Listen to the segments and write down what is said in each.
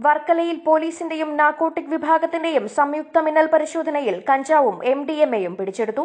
വർക്കലയിൽ പോലീസിന്റെയും നാർക്കോട്ടിക് വിഭാഗത്തിന്റെയും സംയുക്ത മിന്നൽ പരിശോധനയിൽ കഞ്ചാവും MDMAയും പിടിച്ചെടുത്തു.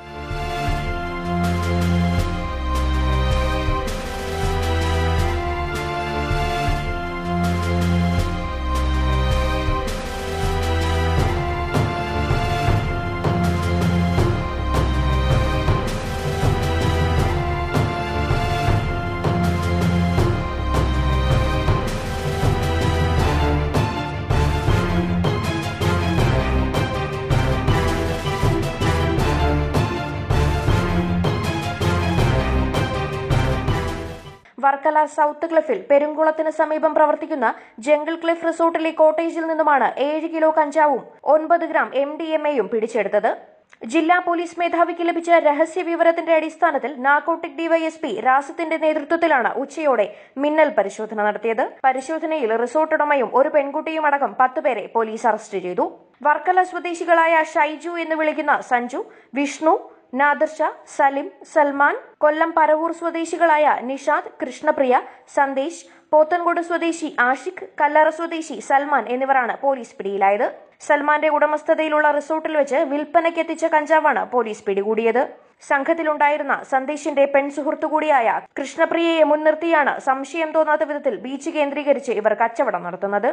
വർക്കല സൌത്ത് ക്ലിഫിൽ പെരുങ്കുളത്തിന് സമീപം പ്രവർത്തിക്കുന്ന ജംഗിൾ ക്ലിഫ് റിസോർട്ടിലെ കോട്ടേജിൽ നിന്നുമാണ് 7 കിലോ കഞ്ചാവും 9 ഗ്രാം MDMAയും പിടിച്ചെടുത്തത്. ജില്ലാ പോലീസ് മേധാവിക്ക് ലഭിച്ച രഹസ്യ വിവരത്തിന്റെ അടിസ്ഥാനത്തിൽ നാർക്കോട്ടിക് ഡിവൈഎസ്പി രാസത്തിന്റെ നേതൃത്വത്തിലാണ് ഉച്ചയോടെ മിന്നൽ പരിശോധന നടത്തിയത്. പരിശോധനയിൽ റിസോർട്ട് ഉടമയും ഒരു പെൺകുട്ടിയും അടക്കം 10 പേരെ പോലീസ് അറസ്റ്റ് ചെയ്തു. വർക്കല സ്വദേശികളായ ഷൈജു എന്ന് വിളിക്കുന്ന സഞ്ജു, വിഷ്ണു, നാദിർഷ, സലിം, സൽമാൻ, കൊല്ലം പരവൂർ സ്വദേശികളായ നിഷാദ്, കൃഷ്ണപ്രിയ, സന്ദേശ്, പോത്തൻകോട് സ്വദേശി ആഷിഖ്, കല്ലറ സ്വദേശി സൽമാൻ എന്നിവരാണ് പോലീസ് പിടിയിലായത്. സൽമാന്റെ ഉടമസ്ഥതയിലുള്ള റിസോർട്ടിൽ വെച്ച് വിൽപ്പനയ്ക്കെത്തിച്ച കഞ്ചാവാണ് പോലീസ് പിടികൂടിയത്. സംഘത്തിലുണ്ടായിരുന്ന സന്ദേശിന്റെ പെൺസുഹൃത്തു കൂടിയായ കൃഷ്ണപ്രിയയെ മുൻനിർത്തിയാണ് സംശയം തോന്നാത്ത വിധത്തിൽ ബീച്ച് കേന്ദ്രീകരിച്ച് ഇവർ കച്ചവടം നടത്തുന്നത്.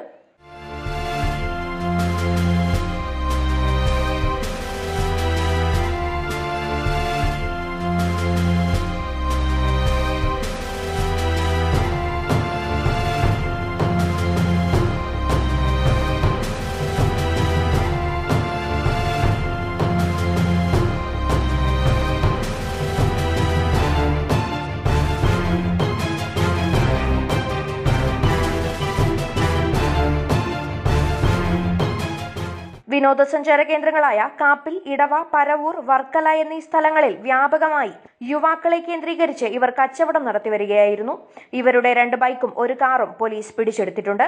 വിനോദസഞ്ചാര കേന്ദ്രങ്ങളായ കാപ്പിൽ, ഇടവ, പരവൂർ, വർക്കല എന്നീ സ്ഥലങ്ങളിൽ വ്യാപകമായി യുവാക്കളെ കേന്ദ്രീകരിച്ച് ഇവർ കച്ചവടം നടത്തിവരികയായിരുന്നു. ഇവരുടെ 2 ബൈക്കും 1 കാറും പോലീസ് പിടിച്ചെടുത്തിട്ടുണ്ട്.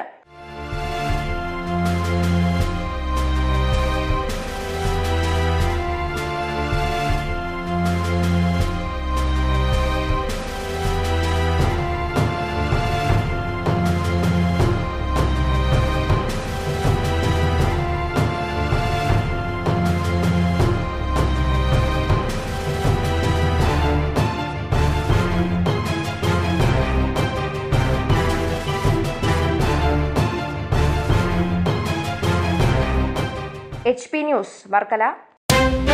HP news Varkala.